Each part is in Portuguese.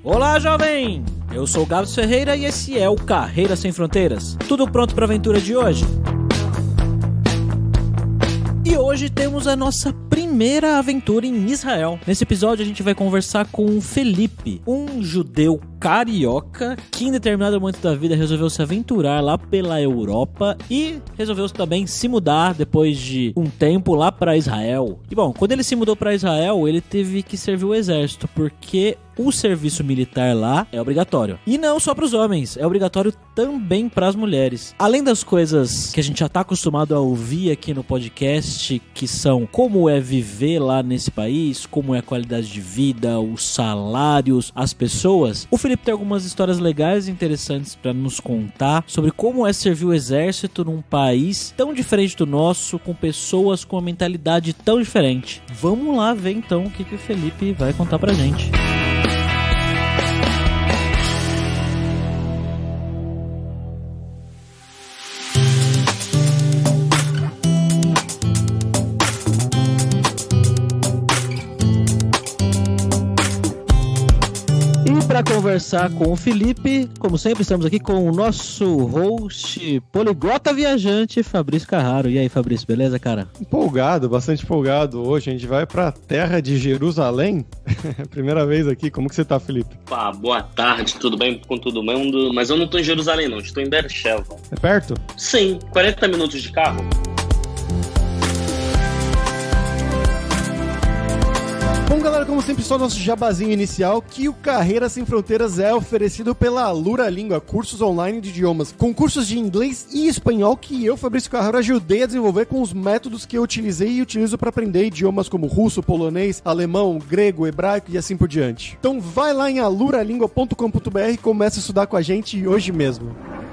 Olá, jovem! Eu sou o Gabs Ferreira e esse é o Carreira Sem Fronteiras. Tudo pronto para a aventura de hoje? E hoje temos a nossa primeira aventura em Israel. Nesse episódio a gente vai conversar com o Felipe, um judeu carioca que em determinado momento da vida resolveu se aventurar lá pela Europa e resolveu também se mudar depois de um tempo lá para Israel. E bom, quando ele se mudou para Israel, ele teve que servir o exército, porque o serviço militar lá é obrigatório. E não só para os homens, é obrigatório também para as mulheres. Além das coisas que a gente já está acostumado a ouvir aqui no podcast, que são como é viver lá nesse país, como é a qualidade de vida, os salários, as pessoas, o Felipe tem algumas histórias legais e interessantes para nos contar sobre como é servir o exército num país tão diferente do nosso, com pessoas com uma mentalidade tão diferente. Vamos lá ver então o que o Felipe vai contar pra gente. Para conversar com o Felipe, como sempre, estamos aqui com o nosso host poliglota viajante, Fabrício Carraro. E aí, Fabrício, beleza, cara? Empolgado, bastante empolgado. Hoje a gente vai pra terra de Jerusalém. Primeira vez aqui. Como que você tá, Felipe? Boa tarde, tudo bem com todo mundo? Mas eu não tô em Jerusalém, não. Estou em Beersheba. É perto? Sim, 40 minutos de carro. Bom, galera, como sempre, só nosso jabazinho inicial, que o Carreira Sem Fronteiras é oferecido pela Alura Língua, cursos online de idiomas, com cursos de inglês e espanhol que eu, Fabrício Carraro, ajudei a desenvolver com os métodos que eu utilizei e utilizo para aprender idiomas como russo, polonês, alemão, grego, hebraico e assim por diante. Então vai lá em aluralingua.com.br e começa a estudar com a gente hoje mesmo.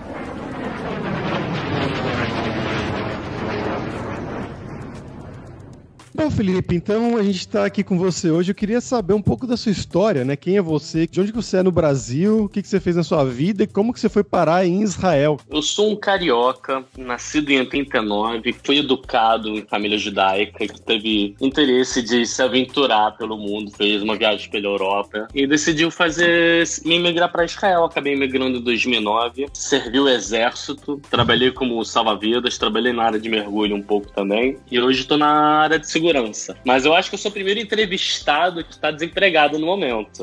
Bom, Felipe, então a gente está aqui com você hoje. Eu queria saber um pouco da sua história, né? Quem é você? De onde você é no Brasil? O que você fez na sua vida? E como que você foi parar em Israel? Eu sou um carioca, nascido em 89, fui educado em família judaica, que teve interesse de se aventurar pelo mundo, fez uma viagem pela Europa e decidiu me emigrar para Israel. Acabei emigrando em 2009, servi o exército, trabalhei como salva-vidas, trabalhei na área de mergulho um pouco também e hoje estou na área de segurança. Mas eu acho que eu sou o primeiro entrevistado que está desempregado no momento.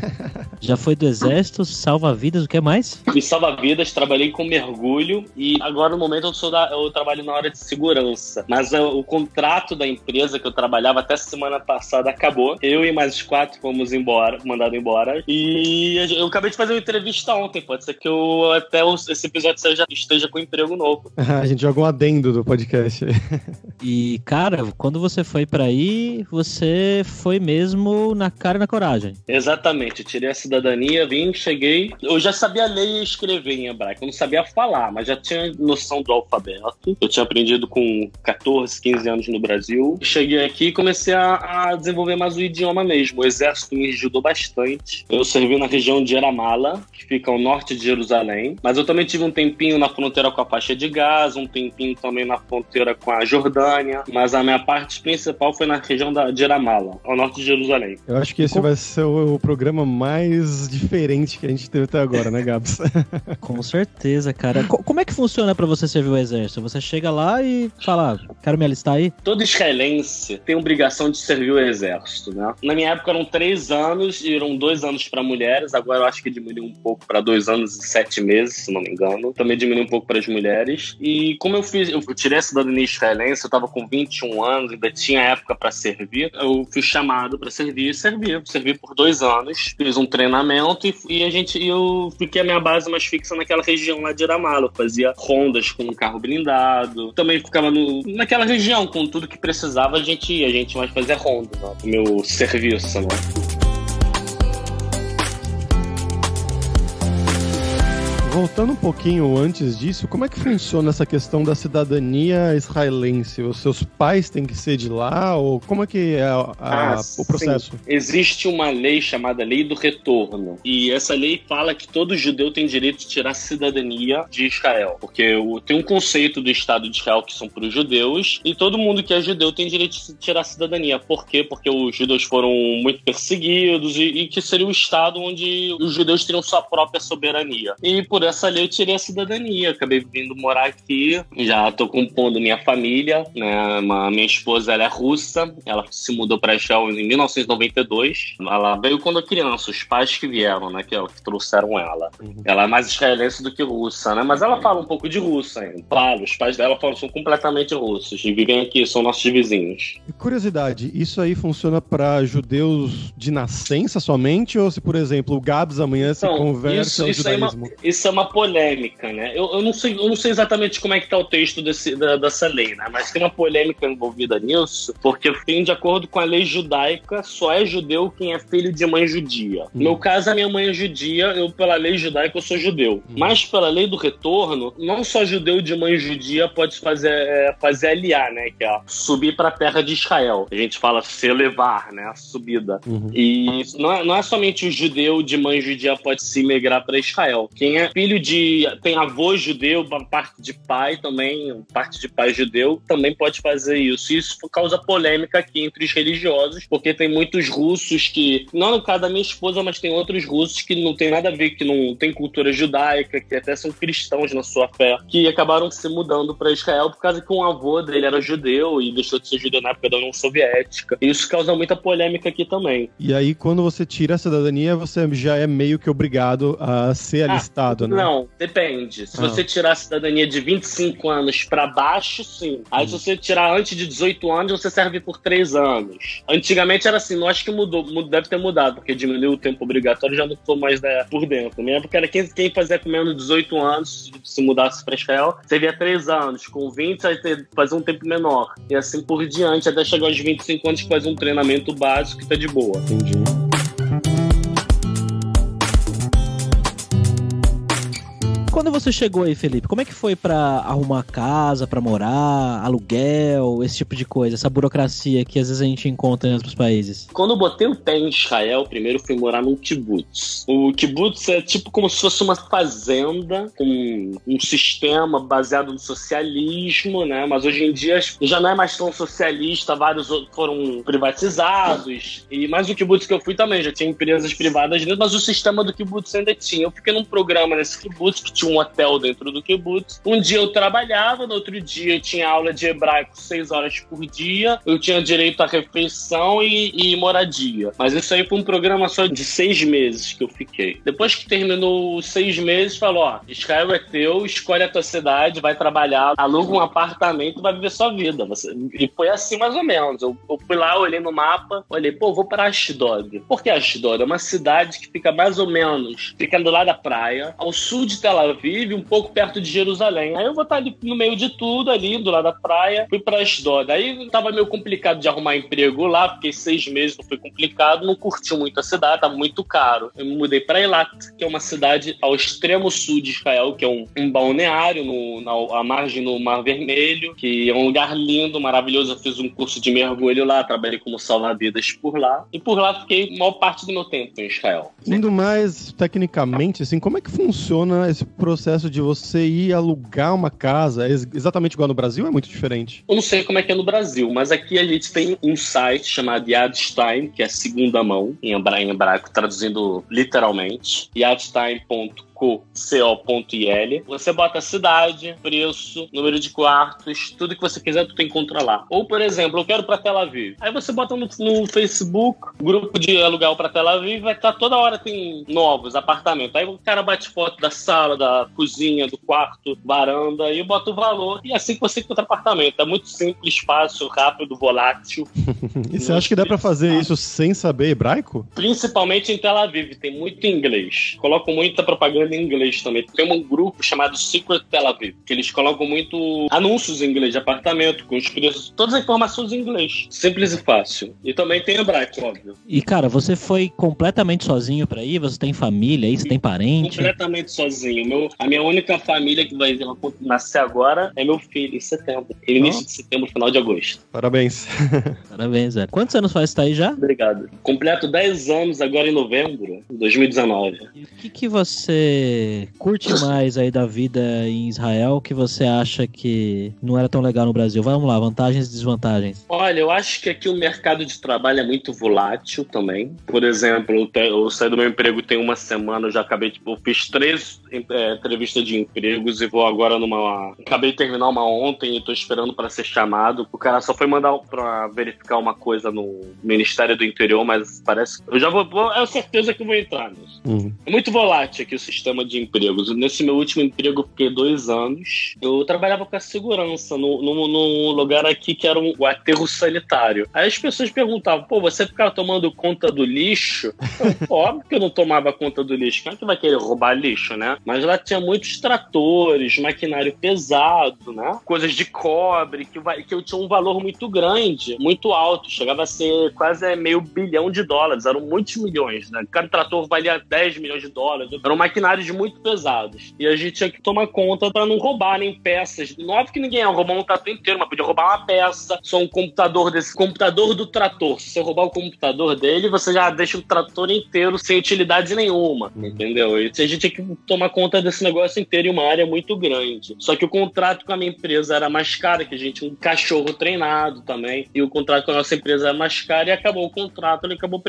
Já foi do exército, salva-vidas, o que mais? Fui salva-vidas, trabalhei com mergulho e agora no momento eu trabalho na área de segurança. Mas o contrato da empresa que eu trabalhava até semana passada acabou. Eu e mais 4 fomos mandados embora. E eu acabei de fazer uma entrevista ontem. Pode ser que esse episódio já esteja com emprego novo. A gente joga um adendo do podcast. E, cara, quando você foi pra aí, você foi mesmo na cara e na coragem. Exatamente, eu tirei a cidadania, cheguei. Eu já sabia ler e escrever em hebraico, eu não sabia falar, mas já tinha noção do alfabeto. Eu tinha aprendido com 14, 15 anos no Brasil. Cheguei aqui e comecei a desenvolver mais o idioma mesmo. O exército me ajudou bastante. Eu servi na região de Ramallah, que fica ao norte de Jerusalém, mas eu também tive um tempinho na fronteira com a faixa de Gaza, um tempinho também na fronteira com a Jordânia, mas a minha parte principal foi na região de Ramallah, ao norte de Jerusalém. Eu acho que esse vai ser o programa mais diferente que a gente teve até agora, né, Gabs? Com certeza, cara. Como é que funciona pra você servir o exército? Você chega lá e fala, quero me alistar aí? Todo israelense tem obrigação de servir o exército, né? Na minha época eram 3 anos e eram 2 anos pra mulheres, agora eu acho que diminuiu um pouco pra 2 anos e 7 meses, se não me engano. Também diminuiu um pouco para as mulheres. E como eu tirei a cidadania israelense, eu tava com 21 anos, ainda tinha época para servir, eu fui chamado para servir e servi por 2 anos, fiz um treinamento e eu fiquei a minha base mais fixa naquela região lá de Ramallah. Eu fazia rondas com um carro blindado, também ficava naquela região com tudo que precisava, a gente mais fazia ronda, né, o meu serviço, né? Voltando um pouquinho antes disso, como é que funciona essa questão da cidadania israelense? Os seus pais têm que ser de lá? Ou como é que é o processo? Sim. Existe uma lei chamada Lei do Retorno. E essa lei fala que todo judeu tem direito de tirar a cidadania de Israel. Porque tem um conceito do Estado de Israel que são para os judeus, e todo mundo que é judeu tem direito de tirar a cidadania. Por quê? Porque os judeus foram muito perseguidos e que seria o Estado onde os judeus teriam sua própria soberania. E por essa lei eu tirei a cidadania, acabei vindo morar aqui, já estou compondo minha família, né? Minha esposa, ela é russa, ela se mudou para Israel em 1992, ela veio quando eu criança, os pais que vieram, né, que trouxeram ela. Ela é mais israelense do que russa, né, mas ela fala um pouco de russo ainda. Claro, os pais dela são completamente russos e vivem aqui, são nossos vizinhos. Curiosidade, isso aí funciona para judeus de nascença somente, ou se, por exemplo, o Gabs amanhã se converte ao judaísmo? Isso é uma polêmica, né? Eu não sei exatamente como é que tá o texto dessa lei, né? Mas tem uma polêmica envolvida nisso, porque de acordo com a lei judaica, só é judeu quem é filho de mãe judia. No meu caso, a minha mãe é judia, pela lei judaica, eu sou judeu. Mas pela lei do retorno, não só judeu de mãe judia pode fazer aliá, né? Que é subir para a terra de Israel. A gente fala se elevar, né? A subida. E não é somente o judeu de mãe judia pode se migrar para Israel. Quem é filho tem avô judeu, parte de pai também, parte de pai judeu, também pode fazer isso. Isso causa polêmica aqui entre os religiosos, porque tem muitos russos que, não no caso da minha esposa, mas tem outros russos que não tem nada a ver, que não tem cultura judaica, que até são cristãos na sua fé, que acabaram se mudando para Israel por causa que um avô dele era judeu e deixou de ser judeu na época da União Soviética. E isso causa muita polêmica aqui também. E aí, quando você tira a cidadania, você já é meio que obrigado a ser alistado, né? Não, depende. Se você tirar a cidadania de 25 anos pra baixo, sim. Aí se você tirar antes de 18 anos, você serve por 3 anos. Antigamente era assim, não acho que mudou, deve ter mudado, porque diminuiu o tempo obrigatório, já não tô mais por dentro. Na minha época era quem fazia com menos de 18 anos, se mudasse pra Israel, servia 3 anos. Com 20, aí fazer um tempo menor. E assim por diante, até chegar aos 25 anos, que faz um treinamento básico e tá de boa. Entendi. Quando você chegou aí, Felipe, como é que foi pra arrumar casa, pra morar, aluguel, esse tipo de coisa, essa burocracia que às vezes a gente encontra em outros países? Quando eu botei o pé em Israel, primeiro fui morar num kibbutz. O kibbutz é tipo como se fosse uma fazenda com um sistema baseado no socialismo, né? Mas hoje em dia já não é mais tão socialista, vários outros foram privatizados. Mas o kibbutz que eu fui também, já tinha empresas privadas dentro, mas o sistema do kibbutz ainda tinha. Eu fiquei num programa nesse kibbutz que tinha um hotel dentro do kibbutz. Um dia eu trabalhava, no outro dia eu tinha aula de hebraico 6 horas por dia, eu tinha direito à refeição e moradia. Mas isso aí foi um programa só de 6 meses que eu fiquei. Depois que terminou os 6 meses, falou, Israel é teu, escolhe a tua cidade, vai trabalhar, aluga um apartamento e vai viver sua vida. E foi assim mais ou menos. Eu fui lá, olhei no mapa, vou para Ashdod. Por que Ashdod? É uma cidade que fica mais ou menos, fica do lado da praia, ao sul de Tel Aviv, um pouco perto de Jerusalém. Aí eu vou estar ali no meio de tudo, ali do lado da praia, fui pra Ashdod. Aí tava meio complicado de arrumar emprego lá, fiquei 6 meses, não foi complicado, não curti muito a cidade, tava muito caro. Eu me mudei pra Eilat, que é uma cidade ao extremo sul de Israel, que é um balneário à margem do Mar Vermelho, que é um lugar lindo, maravilhoso. Eu fiz um curso de mergulho lá, trabalhei como salva-vidas por lá, e por lá fiquei a maior parte do meu tempo em Israel. Indo mais tecnicamente, assim, como é que funciona esse processo de você ir alugar uma casa? É exatamente igual no Brasil ou é muito diferente? Eu não sei como é que é no Brasil, mas aqui a gente tem um site chamado Yadstein, que é segunda mão, em hebraico, traduzindo literalmente, yadstein.com. co.il. Você bota a cidade, preço, número de quartos, tudo que você quiser tu tem que controlar. Ou, por exemplo, eu quero pra Tel Aviv. Aí você bota no Facebook, grupo de aluguel pra Tel Aviv, vai estar toda hora tem novos apartamentos. Aí o cara bate foto da sala, da cozinha, do quarto, varanda, e bota o valor. E assim que você encontra apartamento. É muito simples, fácil, rápido, volátil. E você acha que dá pra fazer isso sem saber hebraico? Principalmente em Tel Aviv, tem muito inglês. Colocam muita propaganda aprender inglês também. Tem um grupo chamado Secret Tel Aviv, que eles colocam muito anúncios em inglês de apartamento, com os preços, todas as informações em inglês. Simples e fácil. E também tem hebraico, óbvio. E, cara, você foi completamente sozinho pra ir? Você tem família aí? Você tem parente? Completamente sozinho. A minha única família que vai nascer agora é meu filho, em setembro. Início de setembro, final de agosto. Parabéns. Parabéns, Zé. Quantos anos faz que tá aí já? Obrigado. Completo 10 anos agora em novembro de 2019. E o que você curte mais aí da vida em Israel que você acha que não era tão legal no Brasil? Vamos lá, vantagens e desvantagens. Olha, eu acho que aqui o mercado de trabalho é muito volátil também. Por exemplo, eu saí do meu emprego tem uma semana, eu já acabei, eu fiz 3 entrevistas de empregos e vou agora acabei de terminar uma ontem e tô esperando para ser chamado. O cara só foi mandar para verificar uma coisa no Ministério do Interior, mas parece... Eu já é certeza que eu vou entrar nisso. É muito volátil aqui o sistema de empregos. Nesse meu último emprego eu fiquei 2 anos. Eu trabalhava com a segurança num lugar aqui que era o aterro sanitário. Aí as pessoas perguntavam, pô, você ficava tomando conta do lixo? Óbvio que eu não tomava conta do lixo. Quem é que vai querer roubar lixo, né? Mas lá tinha muitos tratores, maquinário pesado, né? Coisas de cobre, que tinha um valor muito grande, muito alto. Chegava a ser quase meio bilhão de dólares. Eram muitos milhões, né? Cada trator valia 10 milhões de dólares. Eram maquinários muito pesados. E a gente tinha que tomar conta para não roubarem peças. Não é que ninguém ia roubar um trator inteiro, mas podia roubar uma peça. Só um computador computador do trator. Se você roubar o computador dele, você já deixa o trator inteiro sem utilidade nenhuma. Entendeu? E a gente tinha que tomar conta desse negócio inteiro em uma área muito grande. Só que o contrato com a minha empresa era mais caro, que a gente tinha um cachorro treinado também. E o contrato com a nossa empresa era mais caro e acabou o contrato.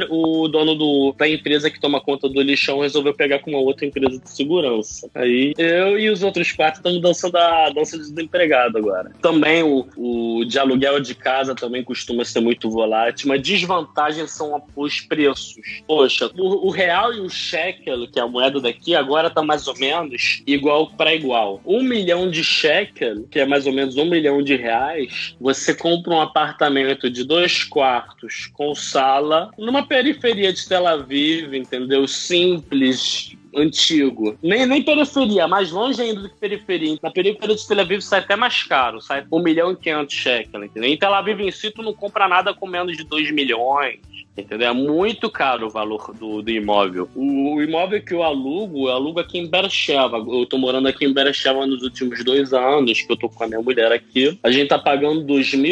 O dono da empresa que toma conta do lixão resolveu pegar com uma outra empresa de segurança. Aí eu e os outros 4 estamos dançando a dança de desempregado agora. Também o de aluguel de casa também costuma ser muito volátil. Uma desvantagem são os preços. Poxa, o real e o shekel, que é a moeda daqui, agora tá mais ou menos igual para igual. 1 milhão de shekel, que é mais ou menos 1 milhão de reais, você compra um apartamento de 2 quartos com sala numa periferia de Tel Aviv, entendeu? Simples, antigo. Nem periferia, mais longe ainda do que periferia. Na periferia de Tel Aviv sai até mais caro, sai 1 milhão e 500 shekel, entendeu? Em Tel Aviv em si, tu não compra nada com menos de 2 milhões. Entendeu? É muito caro o valor do imóvel. O imóvel que eu alugo aqui em Beersheba. Eu tô morando aqui em Beersheba nos últimos 2 anos, que eu tô com a minha mulher aqui. A gente tá pagando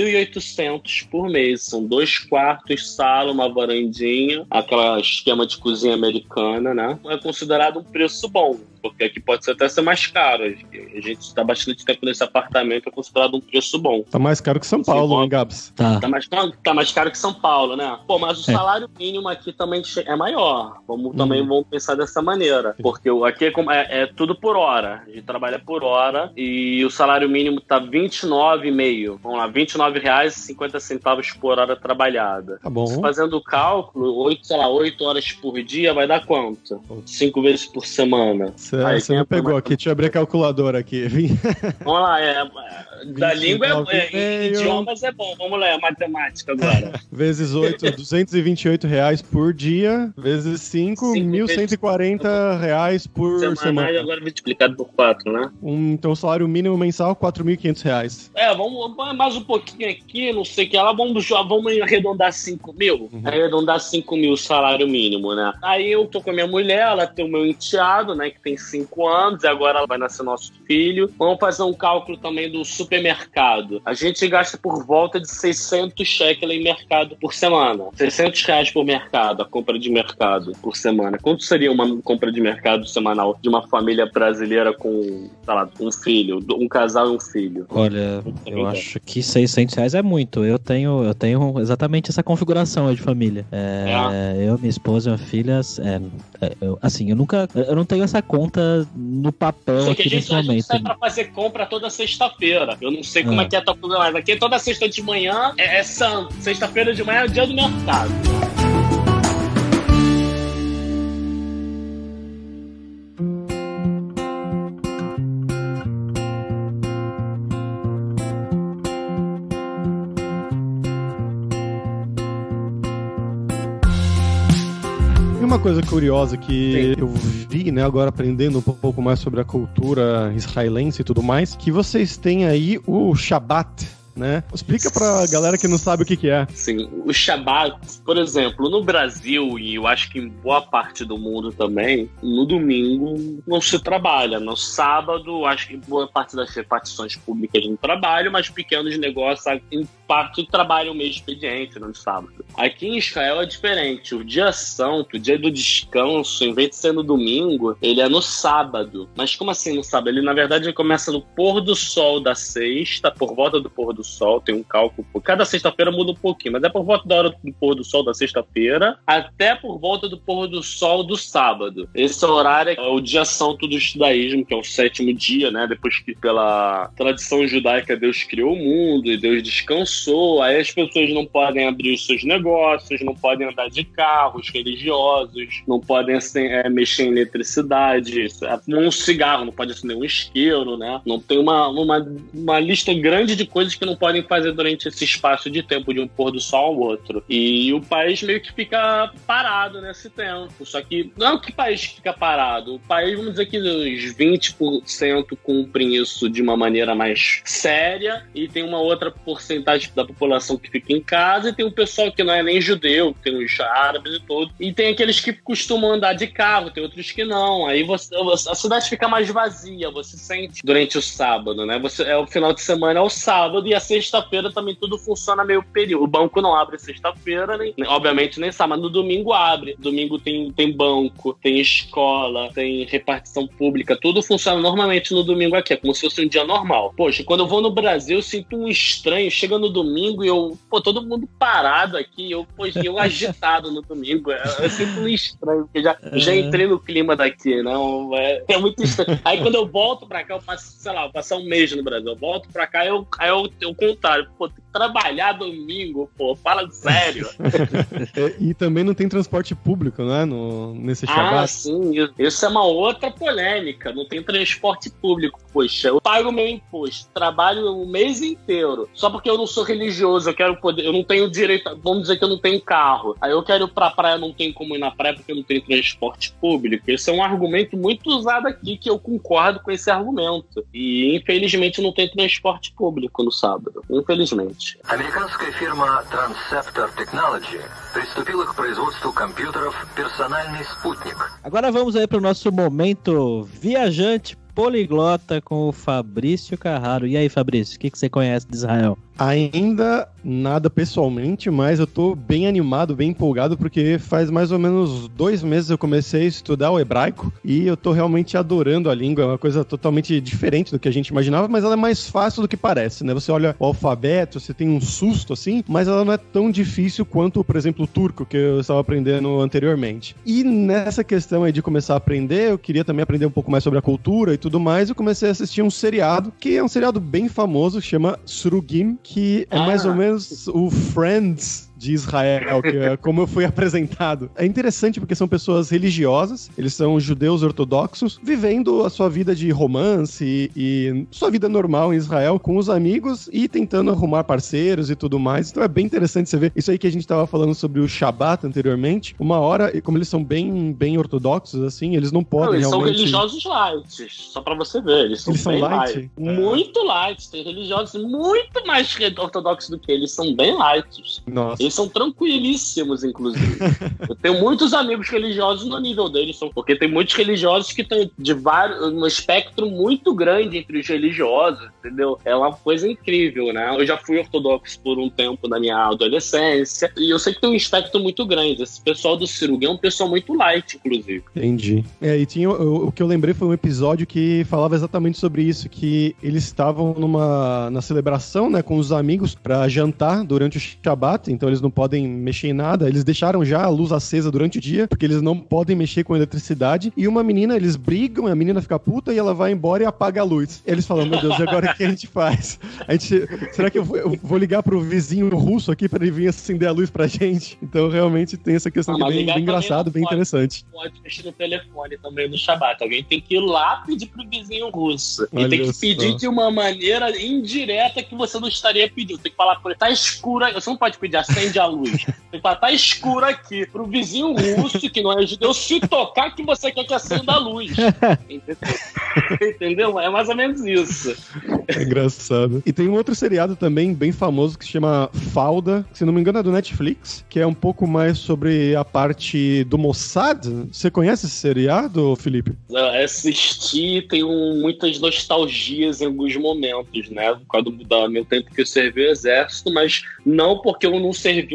2.800 por mês. São 2 quartos, sala, uma varandinha, aquele esquema de cozinha americana, né? É considerado um preço bom, porque aqui pode até ser mais caro. A gente está bastante tempo nesse apartamento, é considerado um preço bom. Tá mais caro que São Paulo, hein, Gabs? Tá mais caro que São Paulo, né? Pô, mas o salário mínimo aqui também é maior. Vamos pensar dessa maneira. Porque aqui é tudo por hora. A gente trabalha por hora e o salário mínimo tá R$29,5. Vamos lá, R$29,50 por hora trabalhada. Tá bom. Fazendo o cálculo, 8 horas por dia vai dar quanto? 5 vezes por semana. Você me pegou aqui, deixa eu abrir a calculadora aqui. Vamos lá, da língua idiomas é bom. Vamos lá, matemática agora. Vezes 8, R$228 por dia, vezes 5, R$1.140 por semana. E agora multiplicado por 4, né? Então o salário mínimo mensal, R$4.500. Vamos mais um pouquinho aqui, não sei o que lá, vamos arredondar 5 mil. Arredondar 5 mil o salário mínimo, né? Aí eu tô com a minha mulher, ela tem o meu enteado, né, que tem 5 anos, e agora ela vai nascer nosso filho. Vamos fazer um cálculo também do supermercado. A gente gasta por volta de 600 shekel em mercado por semana. R$600 por mercado, a compra de mercado por semana. Quanto seria uma compra de mercado semanal de uma família brasileira com, sei lá, um filho, um casal e um filho? Olha, eu acho que R$600 é muito. Eu tenho exatamente essa configuração aí de família. Eu, minha esposa e minha filha, eu não tenho essa conta no papel aqui nesse momento. A gente sai pra fazer compra toda sexta-feira. Eu não sei como é que é a tua coisa, mas aqui toda sexta de manhã é santo. Sexta-feira de manhã é o dia do mercado. uma coisa curiosa que eu vi, né, agora aprendendo um pouco mais sobre a cultura israelense e tudo mais, que vocês têm aí o Shabbat, né? Explica pra galera que não sabe o que é. Sim, o Shabbat, por exemplo, no Brasil, e eu acho que em boa parte do mundo também, no domingo não se trabalha. No sábado, acho que em boa parte das repartições públicas não trabalham, mas pequenos negócios, em parte, trabalham meio expediente no sábado. Aqui em Israel é diferente. O dia santo, o dia do descanso, em vez de ser no domingo, ele é no sábado. Mas como assim no sábado? Ele, na verdade, ele começa no pôr do sol da sexta, por volta do pôr do sol, tem um cálculo. Cada sexta-feira muda um pouquinho, mas é por volta da hora do pôr do sol da sexta-feira até por volta do pôr do sol do sábado. Esse horário é o dia santo do judaísmo, que é o 7º dia, né? Depois que, pela tradição judaica, Deus criou o mundo e Deus descansou, aí as pessoas não podem abrir os seus negócios, não podem andar de carros religiosos, não podem mexer em eletricidade, fumar um cigarro, não pode acender um isqueiro, né? Não tem uma lista grande de coisas que não podem fazer durante esse espaço de tempo de um pôr do sol ao outro. E o país meio que fica parado nesse tempo. Só que não é o que o país fica parado. O país, vamos dizer que os 20% cumprem isso de uma maneira mais séria e tem uma outra porcentagem da população que fica em casa e tem um pessoal que não é nem judeu, tem os árabes e tudo. E tem aqueles que costumam andar de carro, tem outros que não. Aí a cidade fica mais vazia, você sente durante o sábado, né? O final de semana é o sábado e a sexta-feira também tudo funciona meio período. O banco não abre sexta-feira, obviamente nem sábado, mas no domingo abre. Domingo tem banco, tem escola, tem repartição pública, tudo funciona normalmente no domingo aqui, é como se fosse um dia normal. Poxa, quando eu vou no Brasil, eu sinto um estranho, chega no domingo e todo mundo parado aqui, eu agitado no domingo, eu sinto um estranho, porque já entrei no clima daqui, não, é muito estranho. Aí quando eu volto pra cá, eu passo, sei lá, passar um mês no Brasil, eu volto pra cá, eu o contrário, tem que trabalhar domingo, fala sério. E também não tem transporte público, né, nesse Shabbat? Ah, sim, isso é uma outra polêmica, não tem transporte público, poxa, eu pago meu imposto, trabalho o mês inteiro, só porque eu não sou religioso, eu não tenho direito, vamos dizer que eu não tenho carro, aí eu quero ir pra praia, não tenho como ir na praia porque eu não tenho transporte público. Esse é um argumento muito usado aqui, que eu concordo com esse argumento, e infelizmente não tem transporte público no sábado, infelizmente. Американская фирма Transceptor Technology приступила к производству компьютеров «Персональный спутник». Agora vamos aí para o nosso momento viajante poliglota com o Fabrício Carraro. E aí, Fabrício, o que você conhece de Israel? Ainda nada pessoalmente, mas eu tô bem animado, bem empolgado, porque faz mais ou menos 2 meses eu comecei a estudar o hebraico e eu tô realmente adorando a língua. É uma coisa totalmente diferente do que a gente imaginava, mas ela é mais fácil do que parece, né? Você olha o alfabeto, você tem um susto assim, mas ela não é tão difícil quanto, por exemplo, o turco, que eu estava aprendendo anteriormente. E nessa questão aí de começar a aprender, eu queria também aprender um pouco mais sobre a cultura e tudo mais, eu comecei a assistir um seriado, que é um seriado bem famoso, chama Surugim, que é mais ou menos o Friends de Israel, que é como eu fui apresentado. É interessante porque são pessoas religiosas, eles são judeus ortodoxos, vivendo a sua vida de romance e sua vida normal em Israel com os amigos e tentando arrumar parceiros e tudo mais. Então é bem interessante você ver isso aí que a gente estava falando sobre o Shabbat anteriormente. Uma hora, como eles são bem ortodoxos, assim, eles não podem eles realmente... são religiosos light, só pra você ver. Eles são bem light. Muito light. Tem religiosos muito mais ortodoxos do que eles, são bem light. Nossa. Eles são tranquilíssimos, inclusive. Eu tenho muitos amigos religiosos no nível deles, porque tem muitos religiosos que têm um espectro muito grande entre os religiosos, entendeu? É uma coisa incrível, né? Eu já fui ortodoxo por um tempo na minha adolescência, e eu sei que tem um espectro muito grande. Esse pessoal do Surugim é um pessoal muito light, inclusive. Entendi. E tinha, o que eu lembrei foi um episódio que falava exatamente sobre isso, que eles estavam na celebração, né, com os amigos pra jantar durante o Shabbat, então eles não podem mexer em nada, eles deixaram já a luz acesa durante o dia, porque eles não podem mexer com eletricidade, e uma menina, eles brigam, a menina fica puta e ela vai embora e apaga a luz. Eles falam, meu Deus, e agora o que a gente faz? Será que eu vou ligar pro vizinho russo aqui pra ele vir acender a luz pra gente? Então realmente tem essa questão que é bem engraçado, bem interessante. Pode mexer no telefone também no Shabbat, alguém tem que ir lá pedir pro vizinho russo, e tem que pedir de uma maneira indireta que você não estaria pedindo, tem que falar pra ele, tá escuro, você não pode pedir, acende acende a luz. Tá escuro aqui. Pro vizinho russo, que não é judeu, se tocar que você quer que acenda a luz. Entendeu? É mais ou menos isso. É engraçado. E tem um outro seriado também bem famoso que se chama Fauda, que se não me engano é do Netflix, que é um pouco mais sobre a parte do Mossad. Você conhece esse seriado, Felipe? Eu assisti, tenho muitas nostalgias em alguns momentos, né? Por causa do meu tempo que eu servi o exército, mas não porque eu não servi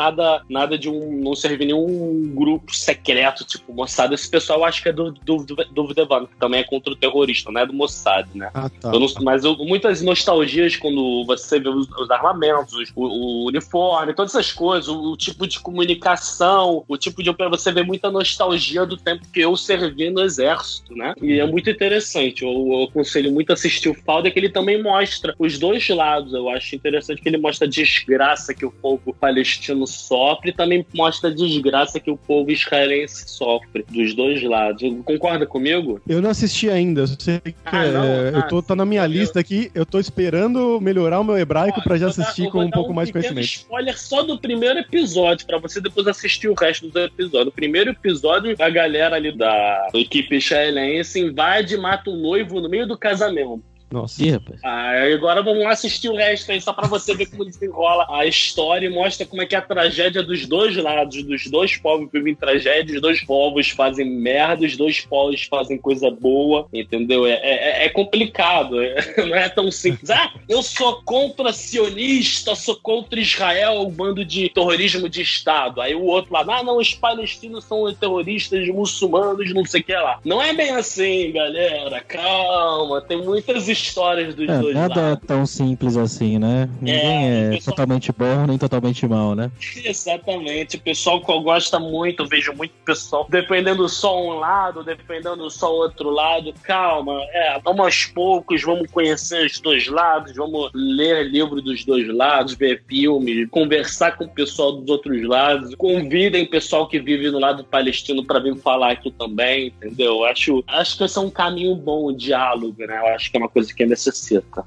não servi nenhum grupo secreto, tipo Mossad. Esse pessoal eu acho que é do Devan, que também é contra o terrorista, não é do Mossad, né? Ah, tá. Muitas nostalgias quando você vê os armamentos, o uniforme, todas essas coisas, o tipo de comunicação, o tipo de... Você vê muita nostalgia do tempo que eu servi no exército, né? E é muito interessante. Eu aconselho muito a assistir o Fauda, que ele também mostra os dois lados. Eu acho interessante que ele mostra a desgraça que o povo palestino sofre e também mostra a desgraça que o povo israelense sofre, dos dois lados. Concorda comigo? Eu não assisti ainda. Eu sei que tá na minha lista aqui. Eu tô esperando melhorar o meu hebraico pra já assistir com um pouco mais de conhecimento. Spoiler só do primeiro episódio, pra você depois assistir o resto dos episódios. No primeiro episódio, a galera ali da equipe israelense invade e mata um noivo no meio do casamento. Nossa. Ih, rapaz. Agora vamos lá assistir o resto aí, só pra você ver como desenrola a história e mostra como é que é a tragédia dos dois lados, dos dois povos vivem tragédia, os dois povos fazem merda, os dois povos fazem coisa boa, entendeu? É complicado, não é tão simples. Eu sou contra sionista, sou contra Israel, um bando de terrorismo de Estado. Aí o outro lá, não, os palestinos são terroristas muçulmanos, não sei o que lá. Não é bem assim, galera, calma, tem muitas histórias dos dois lados. Nada é tão simples assim, né? Ninguém é pessoal... totalmente bom nem totalmente mal, né? Exatamente. O pessoal que eu gosto muito, eu vejo muito pessoal defendendo só um lado, defendendo só o outro lado. Calma, vamos aos poucos, vamos conhecer os dois lados, vamos ler livro dos dois lados, ver filmes, conversar com o pessoal dos outros lados. Convidem o pessoal que vive no lado palestino para vir falar aqui também, entendeu? Acho que esse é um caminho bom, o diálogo, né? Eu acho que é uma coisa que necessita.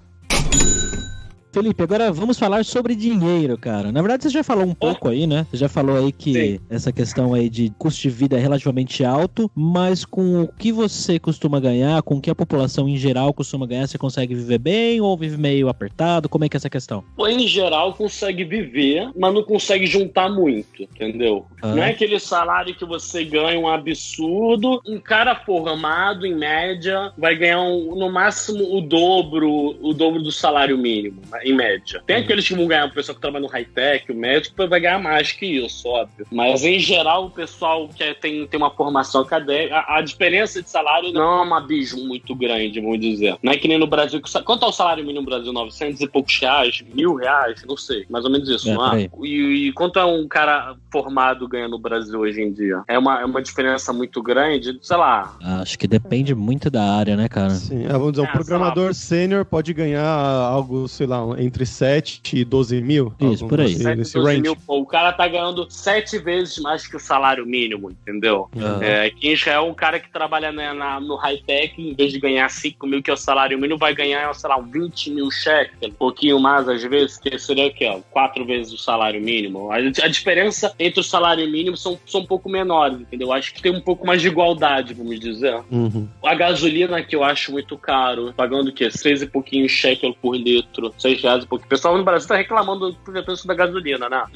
Felipe, agora vamos falar sobre dinheiro, cara. Na verdade, você já falou um pouco aí, né? Você já falou aí que Sim. Essa questão aí de custo de vida é relativamente alto, mas com o que você costuma ganhar, com o que a população em geral costuma ganhar, você consegue viver bem ou vive meio apertado? Como é que é essa questão? Em geral, consegue viver, mas não consegue juntar muito, entendeu? Não é aquele salário que você ganha um absurdo. Um cara formado, em média, vai ganhar no máximo o dobro do salário mínimo, né? Em média. Tem aqueles que vão ganhar, o pessoal que trabalha no high-tech, o médico, vai ganhar mais que isso, óbvio. Mas, em geral, o pessoal que tem uma formação acadêmica, a diferença de salário não é um abismo muito grande, vamos dizer. Não é que nem no Brasil. Quanto é o salário mínimo no Brasil? 900 e poucos reais? R$1.000? Não sei. Mais ou menos isso, não é? E quanto é um cara formado ganha no Brasil hoje em dia? É uma diferença muito grande? Sei lá. Acho que depende muito da área, né, cara? Sim, vamos dizer, o programador sênior pode ganhar algo, sei lá, entre 7 e 12 mil. Isso, por aí. 7 e 12 mil, o cara tá ganhando 7 vezes mais que o salário mínimo, entendeu? Aqui em Israel, um cara que trabalha no high-tech, em vez de ganhar 5 mil, que é o salário mínimo, vai ganhar, sei lá, 20 mil shekel, um pouquinho mais às vezes, que seria o quê? 4 vezes o salário mínimo. A diferença entre o salário mínimo são um pouco menores, entendeu? Acho que tem um pouco mais de igualdade, vamos dizer. A gasolina, que eu acho muito caro, pagando o quê? 6 e pouquinho shekel por litro, 6 reais e pouquinho. O pessoal no Brasil tá reclamando do preço da gasolina, né?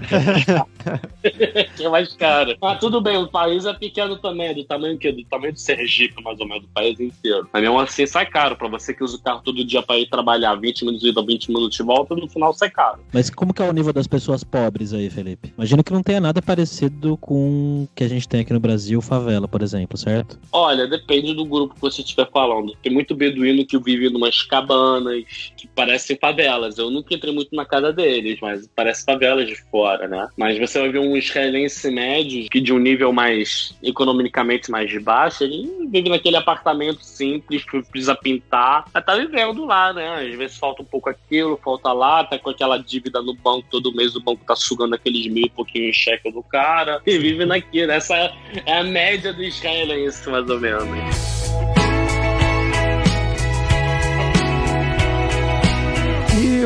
Que é mais caro. Mas tudo bem, o país é pequeno também, do tamanho do Sergipe, mais ou menos, do país inteiro. Mas mesmo assim sai caro, pra você que usa o carro todo dia pra ir trabalhar 20 minutos de ida, 20 minutos de volta, no final sai caro. Mas como que é o nível das pessoas pobres aí, Felipe? Imagino que não tenha nada parecido com o que a gente tem aqui no Brasil, favela, por exemplo, certo? Olha, depende do grupo que você estiver falando. Tem muito beduíno que vive em umas cabanas que parecem favelas. Eu nunca entrei muito na casa deles, mas parece favelas de fora, né? Mas você vai ver um israelense médio que de um nível mais economicamente mais baixo, ele vive naquele apartamento simples que precisa pintar, mas tá vivendo lá, né? Às vezes falta um pouco aquilo, falta lá, tá com aquela dívida no banco, todo mês o banco tá sugando aqueles 1.000 e pouquinho em cheque do cara e vive naquilo. Essa é a média do israelense, mais ou menos. E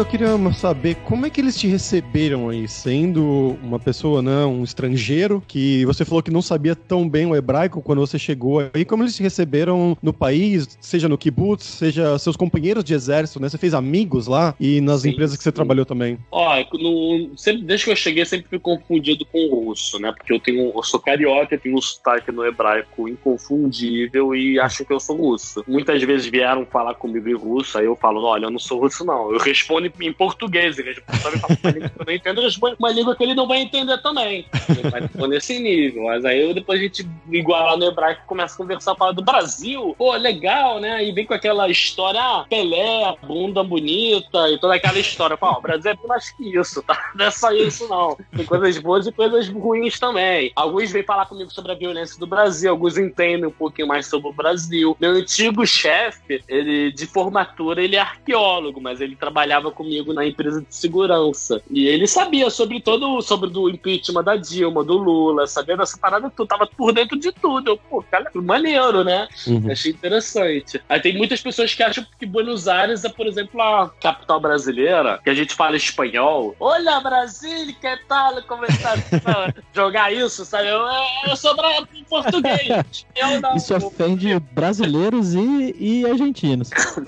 eu queria saber como é que eles te receberam aí, sendo uma pessoa, né, um estrangeiro, que você falou que não sabia tão bem o hebraico quando você chegou aí, como eles te receberam no país, seja no kibbutz, seja seus companheiros de exército, né? Você fez amigos lá e nas empresas que você trabalhou também? Sempre, desde que eu cheguei, sempre fui confundido com o russo, né? Porque eu sou carioca, tenho um sotaque no hebraico inconfundível e acham que eu sou russo. Muitas vezes vieram falar comigo em russo, aí eu falo, olha, eu não sou russo, não. Eu respondo em português, ele responde uma língua que eu não entendo, eu respondo uma língua que ele não vai entender também. Ele vai responder nesse nível. Mas aí depois a gente igualar no hebraico, começa a conversar, falar do Brasil, pô, legal, né? E vem com aquela história, Pelé, bunda bonita e toda aquela história. Pô, o Brasil é muito mais que isso, tá? Não é só isso, não. Tem coisas boas e coisas ruins também. Alguns vêm falar comigo sobre a violência do Brasil, alguns entendem um pouquinho mais sobre o Brasil. Meu antigo chefe, ele de formatura, ele é arqueólogo, mas ele trabalhava comigo na empresa de segurança. E ele sabia sobre o impeachment da Dilma, do Lula, sabia dessa parada tudo, tava por dentro de tudo. Eu, pô, cara, maneiro, né? Achei interessante. Aí tem muitas pessoas que acham que Buenos Aires é, por exemplo, a capital brasileira, que a gente fala espanhol. Olha, Brasil, que tal? Como está? Jogar isso, sabe? Eu sou português. Isso ofende brasileiros e argentinos.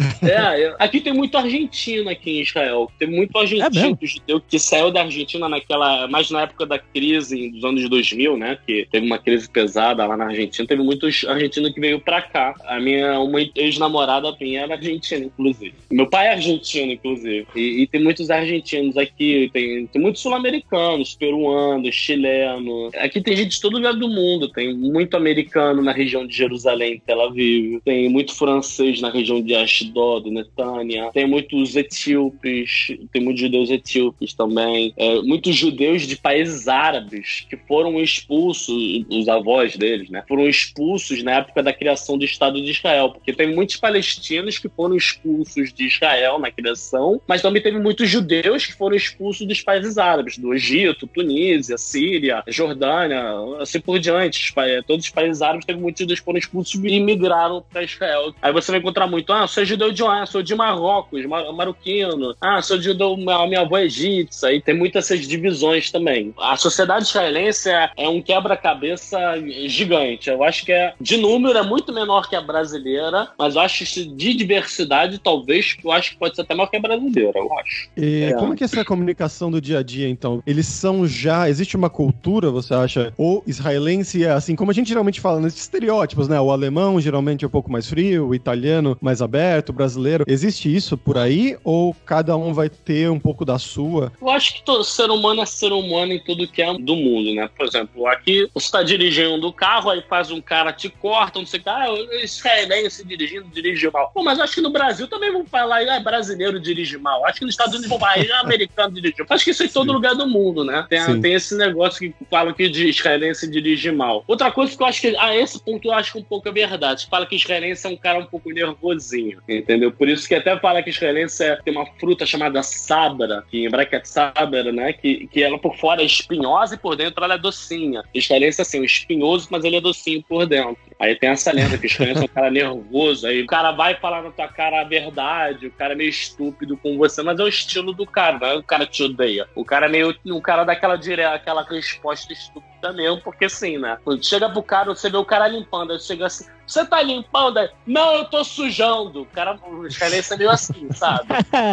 Aqui tem muito argentino aqui em Israel. Tem muito argentino judeu que saiu da Argentina mais na época da crise dos anos 2000, né? Que teve uma crise pesada lá na Argentina. Teve muitos argentinos que veio pra cá. Uma ex-namorada minha era argentina, inclusive. Meu pai é argentino, inclusive. E tem muitos argentinos aqui. Tem muitos sul-americanos, peruanos, chilenos. Aqui tem gente de todo lugar do mundo. Tem muito americano na região de Jerusalém, Tel Aviv. Tem muito francês na região de Ashdod, Netânia. Tem muitos etíopes. Tem muitos judeus etíopes também. Muitos judeus de países árabes que foram expulsos, os avós deles, né? Foram expulsos na época da criação do Estado de Israel. Porque tem muitos palestinos que foram expulsos de Israel na criação, mas também teve muitos judeus que foram expulsos dos países árabes, do Egito, Tunísia, Síria, Jordânia, assim por diante. Todos os países árabes teve muitos judeus que foram expulsos e migraram para Israel. Aí você vai encontrar muito, sou judeu de onde? Sou de Marrocos, marroquino. Sou judeu, minha avó é egípcia. Aí tem muitas essas divisões também. A sociedade israelense é um quebra-cabeça gigante. Eu acho que de número é muito menor que a brasileira, mas eu acho que de diversidade, talvez, eu acho que pode ser até maior que a brasileira, eu acho. Como é que é essa comunicação do dia a dia, então? Eles são existe uma cultura, você acha, ou israelense, assim, como a gente geralmente fala nesses estereótipos, né? O alemão geralmente é um pouco mais frio, o italiano mais aberto, o brasileiro. Existe isso por aí, ou cada um vai ter um pouco da sua? Eu acho que todo ser humano é ser humano em tudo que é do mundo, né? Por exemplo, aqui você tá dirigindo o carro, aí faz um cara te corta, não sei o que, israelense dirige mal. Pô, mas acho que no Brasil também vão falar, brasileiro dirige mal. Acho que nos Estados Unidos vão falar, americano dirige mal. Acho que isso é em todo lugar do mundo, né? Tem esse negócio que fala que israelense dirige mal. Outra coisa que eu acho que, esse ponto eu acho que um pouco é verdade. Fala que israelense é um cara um pouco nervosinho, entendeu? Por isso que até fala que israelense tem uma fruta chamada sabra, que em hebraico é sabra, né? Que ela por fora é espinhosa e por dentro ela é docinha. Israelense é assim, espinhoso, mas ele é docinho por dentro. Aí tem essa lenda que israelense é um cara nervoso, aí o cara vai falar na tua cara a verdade, o cara é meio estúpido com você, mas é o estilo do cara, não é o cara que te odeia. O cara é meio, um cara dá aquela resposta estúpida mesmo, porque assim, né? Quando chega pro cara, você vê o cara limpando, aí chega assim, você tá limpando? Aí, não, eu tô sujando. O cara, o israelense é meio assim, sabe?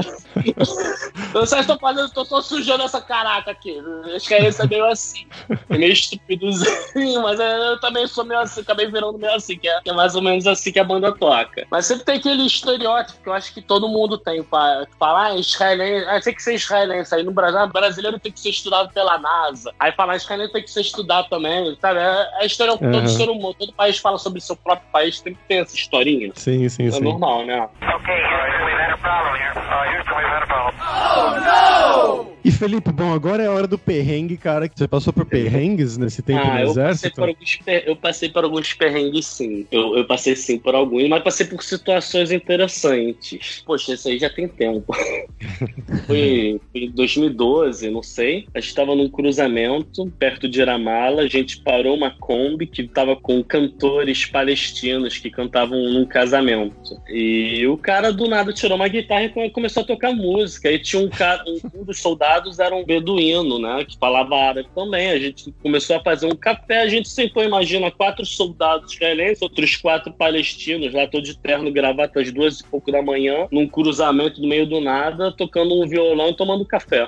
Vocês estão fazendo, eu tô sujando essa caraca aqui. O israelense é meio assim. É meio estúpidozinho, mas eu também sou meio assim, acabei virando meio assim, que é mais ou menos assim que a banda toca. Mas sempre tem aquele estereótipo que eu acho que todo mundo tem, pra falar israelense, tem que ser israelense. Aí no Brasil, brasileiro tem que ser estudado pela NASA. Aí falar israelense tem que ser estudado também, sabe? É estereótipo, todo ser humano, todo país fala sobre seu próprio país, tem que ter essa historinha. Sim. É normal, né? Okay, Houston, we've had a problem here. Houston, we've had a problem. Oh, no! E Felipe, bom, agora é a hora do perrengue, cara. Você passou por perrengues nesse tempo no exército? Eu passei por alguns perrengues, sim. Eu passei, sim, por alguns, mas passei por situações interessantes. Poxa, isso aí já tem tempo. Foi em 2012, não sei. A gente tava num cruzamento perto de Iramala. A gente parou uma Kombi que tava com cantores palestinos que cantavam num casamento. E o cara do nada tirou uma guitarra e começou a tocar música. E tinha um dos soldados era um beduíno, né, que falava árabe também. A gente começou a fazer um café. A gente sentou, imagina, 4 soldados israelenses, outros 4 palestinos, lá todo de terno, gravata, às 2h pouco da manhã, num cruzamento no meio do nada, tocando um violão e tomando café.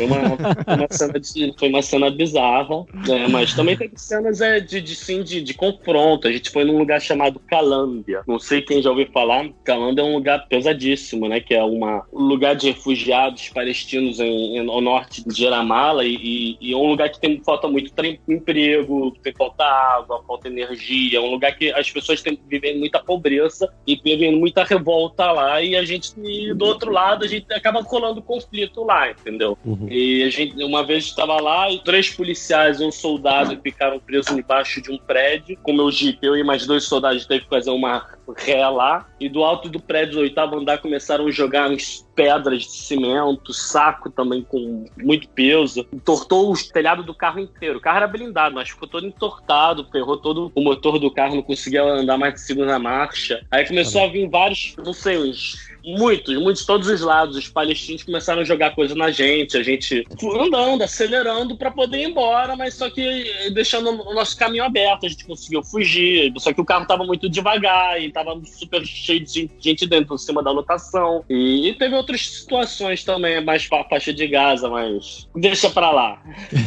Foi uma cena bizarra, né? Mas também teve cenas de confronto. A gente foi num lugar chamado Calâmbia. Não sei quem já ouviu falar. Calâmbia é um lugar pesadíssimo, né? Que é um lugar de refugiados palestinos ao norte de Iramala e é um lugar que falta muito emprego, falta água, falta energia. É um lugar que as pessoas vivem muita pobreza e vivem muita revolta lá. E do outro lado, a gente acaba colando conflito lá, entendeu? Uhum. E a gente, uma vez estava lá e 3 policiais e um soldado ficaram presos embaixo de um prédio com meu jipe. Eu e mais 2 soldados teve que fazer uma ré lá. E do alto do prédio, do 8º andar, começaram a jogar uns pedras de cimento, saco também com muito peso. Entortou o telhado do carro inteiro. O carro era blindado, mas ficou todo entortado, ferrou todo o motor do carro, não conseguia andar mais de segunda marcha. Aí começou a vir vários, não sei, muitos, todos os lados. Os palestinos começaram a jogar coisa na gente, a gente andando, acelerando pra poder ir embora, mas só que deixando o nosso caminho aberto, a gente conseguiu fugir, só que o carro tava muito devagar e tava super cheio de gente dentro, em cima da lotação. E teve outras situações também, mais pra faixa de Gaza, mas deixa pra lá.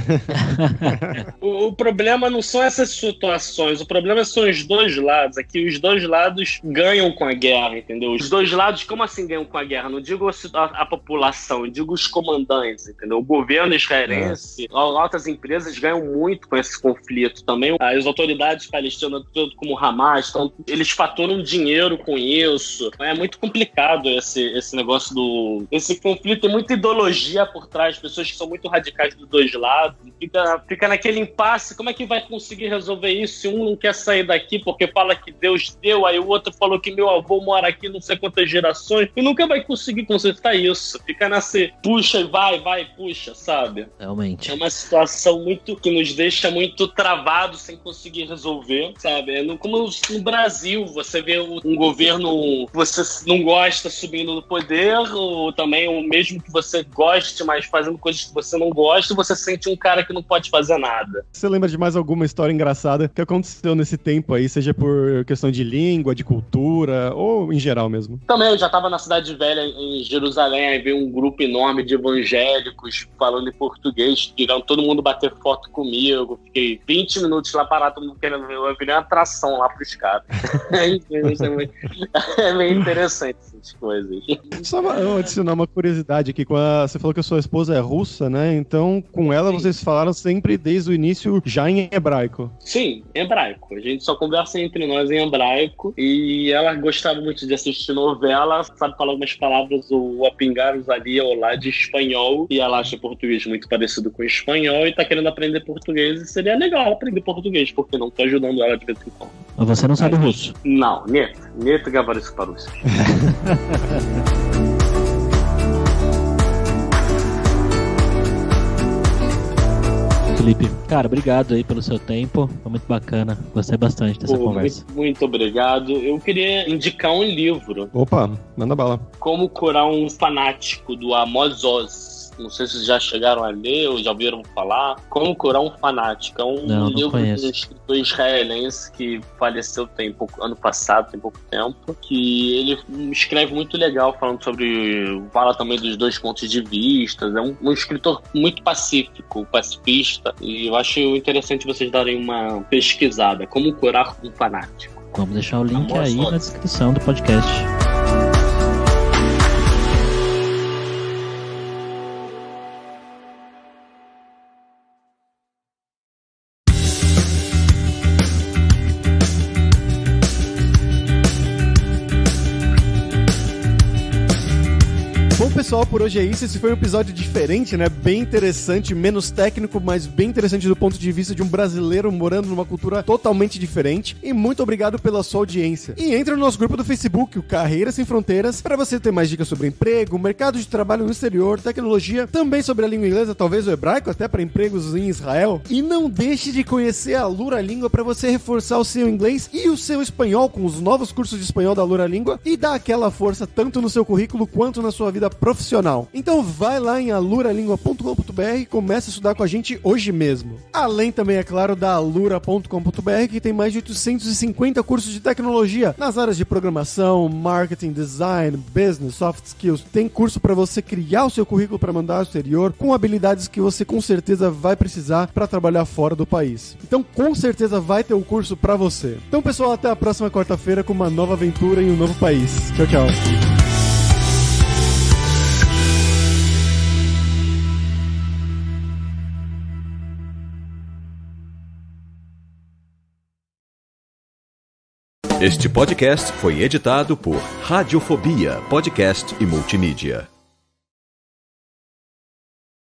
O problema não são essas situações, o problema são os dois lados. Aqui os dois lados ganham com a guerra, entendeu? Os dois lados, como assim ganham com a guerra? Não digo a população, eu digo os comandantes, entendeu? O governo israelense, altas empresas ganham muito com esse conflito também. As autoridades palestinas, tudo como Hamas, eles faturam dinheiro com isso. É muito complicado esse negócio esse conflito. Tem muita ideologia por trás, pessoas que são muito radicais dos dois lados. Fica naquele impasse. Como é que vai conseguir resolver isso se um não quer sair daqui porque fala que Deus deu, aí o outro falou que meu avô mora aqui não sei quantas gerações, e nunca vai conseguir consertar isso. Fica nessa puxa e vai, puxa, sabe? Realmente. É uma situação que nos deixa muito travado sem conseguir resolver, sabe? Como no Brasil, você vê um governo que você não gosta subindo no poder, ou também o mesmo que você goste, mas fazendo coisas que você não gosta, você sente um cara que não pode fazer nada. Você lembra de mais alguma história engraçada que aconteceu nesse tempo aí, seja por questão de língua, de cultura, ou em geral mesmo? Também, eu já tava na Cidade Velha, em Jerusalém, aí veio um grupo enorme de evangélicos falando em português, querendo todo mundo bater foto comigo. Fiquei 20 minutos lá parado, todo mundo querendo ver. Eu virei uma atração lá pros caras. É meio interessante essas coisas. Só eu adicionar uma curiosidade aqui. Você falou que a sua esposa é russa, né? Então, com ela, sim, vocês falaram sempre desde o início já em hebraico. Sim, em hebraico. A gente só conversa entre nós em hebraico. E ela gostava muito de assistir novela, sabe falar algumas palavras, o apingar, os ali, olá, de espanhol. E ela acha português muito parecido com espanhol e tá querendo aprender português. E seria legal aprender português, porque não tô ajudando ela de vez em quando. Mas você não sabe russo? Não, нет говорить по-русски. Felipe, cara, obrigado aí pelo seu tempo, foi muito bacana, gostei bastante dessa conversa. Muito obrigado. Eu queria indicar um livro. Opa, manda bala. Como Curar um Fanático, do Amos Oz. Não sei se vocês já chegaram a ler ou já ouviram falar. Como Curar um Fanático. É um livro de um escritor israelense que faleceu ano passado, tem pouco tempo, que ele escreve muito legal, fala também dos dois pontos de vista. É um escritor muito pacifista, e eu acho interessante vocês darem uma pesquisada. Como Curar um Fanático. Vamos deixar o link aí na descrição do podcast. pessoal, por hoje é isso. Esse foi um episódio diferente, né? Bem interessante, menos técnico, mas bem interessante do ponto de vista de um brasileiro morando numa cultura totalmente diferente. E muito obrigado pela sua audiência. E entre no nosso grupo do Facebook, o Carreiras Sem Fronteiras, para você ter mais dicas sobre emprego, mercado de trabalho no exterior, tecnologia, também sobre a língua inglesa, talvez o hebraico, até para empregos em Israel. E não deixe de conhecer a Lura Língua para você reforçar o seu inglês e o seu espanhol com os novos cursos de espanhol da Lura Língua e dar aquela força tanto no seu currículo quanto na sua vida profissional. Então vai lá em aluralingua.com.br e comece a estudar com a gente hoje mesmo. Além também, é claro, da alura.com.br, que tem mais de 850 cursos de tecnologia nas áreas de programação, marketing, design, business, soft skills. Tem curso para você criar o seu currículo para mandar ao exterior com habilidades que você com certeza vai precisar para trabalhar fora do país. Então com certeza vai ter um curso para você. Então pessoal, até a próxima quarta-feira com uma nova aventura em um novo país. Tchau, tchau. Este podcast foi editado por Radiofobia, podcast e multimídia.